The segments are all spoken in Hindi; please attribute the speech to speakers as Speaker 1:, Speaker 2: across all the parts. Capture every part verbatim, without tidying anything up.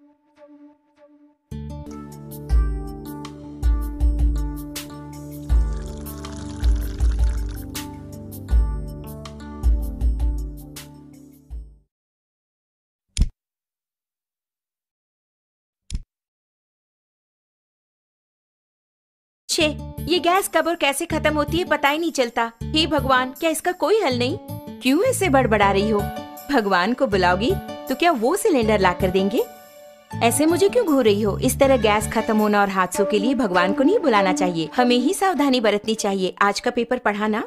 Speaker 1: छे, ये गैस कब और कैसे खत्म होती है पता ही नहीं चलता। हे भगवान, क्या इसका कोई हल नहीं? क्यों ऐसे बड़बड़ा रही हो? भगवान को बुलाओगी तो क्या वो सिलेंडर ला कर देंगे? ऐसे मुझे क्यों घूर रही हो? इस तरह गैस खत्म होना और हादसों के लिए भगवान को नहीं बुलाना चाहिए, हमें ही सावधानी बरतनी चाहिए। आज का पेपर पढ़ा ना?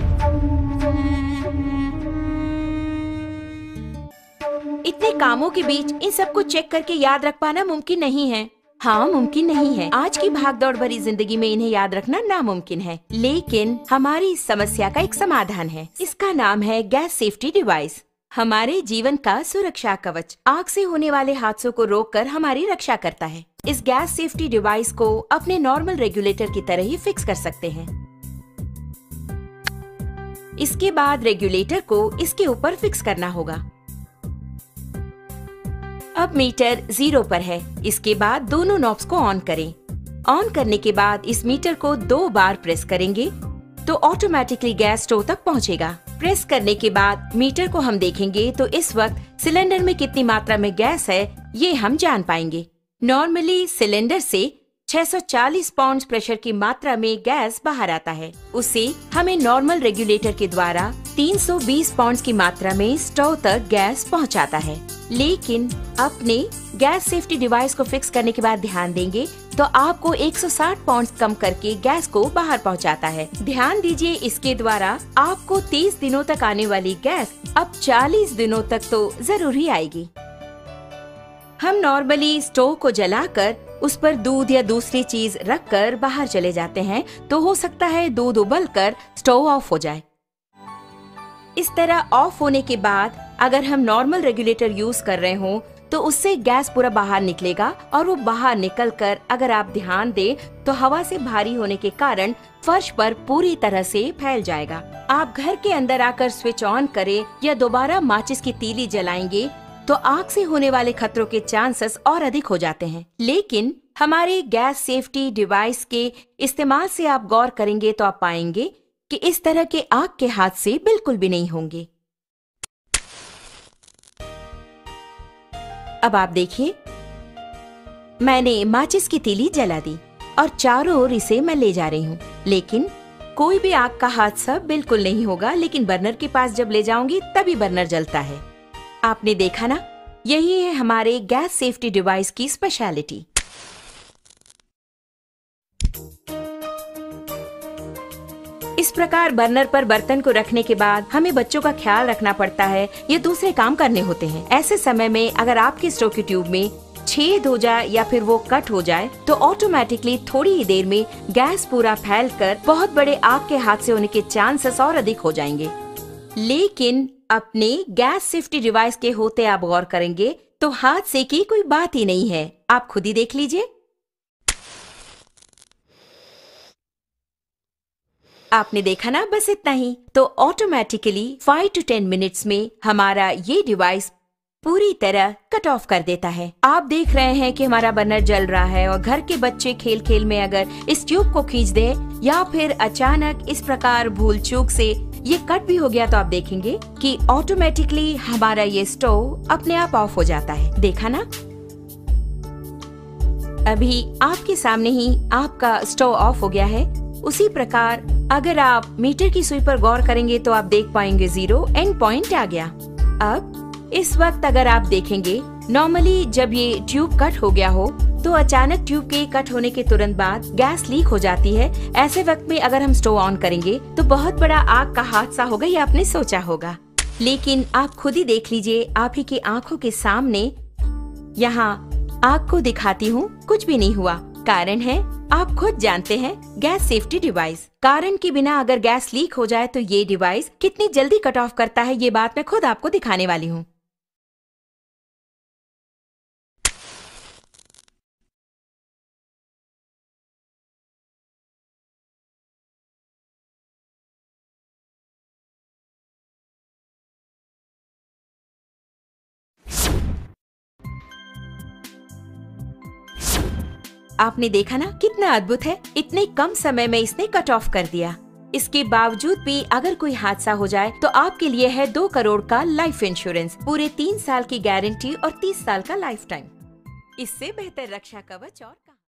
Speaker 1: इतने कामों के बीच इन सबको चेक करके याद रख पाना मुमकिन नहीं है। हाँ, मुमकिन नहीं है। आज की भागदौड़ भरी जिंदगी में इन्हें याद रखना नामुमकिन है, लेकिन हमारी इस समस्या का एक समाधान है। इसका नाम है गैस सेफ्टी डिवाइस। हमारे जीवन का सुरक्षा कवच, आग से होने वाले हादसों को रोककर हमारी रक्षा करता है। इस गैस सेफ्टी डिवाइस को अपने नॉर्मल रेगुलेटर की तरह ही फिक्स कर सकते हैं। इसके बाद रेगुलेटर को इसके ऊपर फिक्स करना होगा। अब मीटर जीरो पर है। इसके बाद दोनों नॉब्स को ऑन करें। ऑन करने के बाद इस मीटर को दो बार प्रेस करेंगे तो ऑटोमेटिकली गैस स्टोव तक पहुंचेगा। प्रेस करने के बाद मीटर को हम देखेंगे तो इस वक्त सिलेंडर में कितनी मात्रा में गैस है ये हम जान पाएंगे। नॉर्मली सिलेंडर से छह सौ चालीस पाउंड प्रेशर की मात्रा में गैस बाहर आता है। उसे हमें नॉर्मल रेगुलेटर के द्वारा तीन सौ बीस पाउंड की मात्रा में स्टोव तक गैस पहुंचाता है। लेकिन अपने गैस सेफ्टी डिवाइस को फिक्स करने के बाद ध्यान देंगे तो आपको एक सौ साठ पाउंड कम करके गैस को बाहर पहुंचाता है। ध्यान दीजिए, इसके द्वारा आपको तीस दिनों तक आने वाली गैस अब चालीस दिनों तक तो जरूर ही आएगी। हम नॉर्मली स्टोव को जलाकर उस पर दूध या दूसरी चीज रखकर बाहर चले जाते हैं तो हो सकता है दूध उबलकर स्टोव ऑफ हो जाए। इस तरह ऑफ होने के बाद अगर हम नॉर्मल रेगुलेटर यूज कर रहे हो तो उससे गैस पूरा बाहर निकलेगा और वो बाहर निकलकर अगर आप ध्यान दें तो हवा से भारी होने के कारण फर्श पर पूरी तरह से फैल जाएगा। आप घर के अंदर आकर स्विच ऑन करें या दोबारा माचिस की तीली जलाएंगे तो आग से होने वाले खतरों के चांसेस और अधिक हो जाते हैं। लेकिन हमारे गैस सेफ्टी डिवाइस के इस्तेमाल से आप गौर करेंगे तो आप पाएंगे कि इस तरह के आग के हादसे बिल्कुल भी नहीं होंगे। अब आप देखिए, मैंने माचिस की तीली जला दी और चारों ओर इसे मैं ले जा रही हूँ, लेकिन कोई भी आग का हादसा बिल्कुल नहीं होगा। लेकिन बर्नर के पास जब ले जाऊंगी तभी बर्नर जलता है। आपने देखा ना, यही है हमारे गैस सेफ्टी डिवाइस की स्पेशलिटी। इस प्रकार बर्नर पर बर्तन को रखने के बाद हमें बच्चों का ख्याल रखना पड़ता है या दूसरे काम करने होते हैं। ऐसे समय में अगर आपके स्टोव की ट्यूब में छेद हो जाए या फिर वो कट हो जाए तो ऑटोमेटिकली थोड़ी ही देर में गैस पूरा फैलकर बहुत बड़े आग के हादसे होने के चांसेस और अधिक हो जाएंगे। लेकिन अपने गैस सेफ्टी डिवाइस के होते आप गौर करेंगे तो हादसे की कोई बात ही नहीं है। आप खुद ही देख लीजिए। आपने देखा ना, बस इतना ही। तो automatically five to ten minutes में हमारा ये डिवाइस पूरी तरह कट ऑफ कर देता है। आप देख रहे हैं कि हमारा बर्नर जल रहा है और घर के बच्चे खेल खेल में अगर इस ट्यूब को खींच दे या फिर अचानक इस प्रकार भूल चूक से ये कट भी हो गया तो आप देखेंगे कि ऑटोमेटिकली हमारा ये स्टोव अपने आप ऑफ हो जाता है। देखा ना, अभी आपके सामने ही आपका स्टोव ऑफ हो गया है। उसी प्रकार अगर आप मीटर की सुई पर गौर करेंगे तो आप देख पाएंगे जीरो एंड पॉइंट आ गया। अब इस वक्त अगर आप देखेंगे, नॉर्मली जब ये ट्यूब कट हो गया हो तो अचानक ट्यूब के कट होने के तुरंत बाद गैस लीक हो जाती है। ऐसे वक्त में अगर हम स्टोव ऑन करेंगे तो बहुत बड़ा आग का हादसा होगा, ये आपने सोचा होगा। लेकिन आप खुद ही देख लीजिए, आप ही की आंखों के सामने यहाँ आग को दिखाती हूँ, कुछ भी नहीं हुआ। कारण है, आप खुद जानते हैं, गैस सेफ्टी डिवाइस। कारण के बिना अगर गैस लीक हो जाए तो ये डिवाइस कितनी जल्दी कट ऑफ करता है, ये बात मैं खुद आपको दिखाने वाली हूँ। आपने देखा ना कितना अद्भुत है, इतने कम समय में इसने कट ऑफ कर दिया। इसके बावजूद भी अगर कोई हादसा हो जाए तो आपके लिए है दो करोड़ का लाइफ इंश्योरेंस, पूरे तीन साल की गारंटी और तीस साल का लाइफ टाइम। इससे बेहतर रक्षा कवच और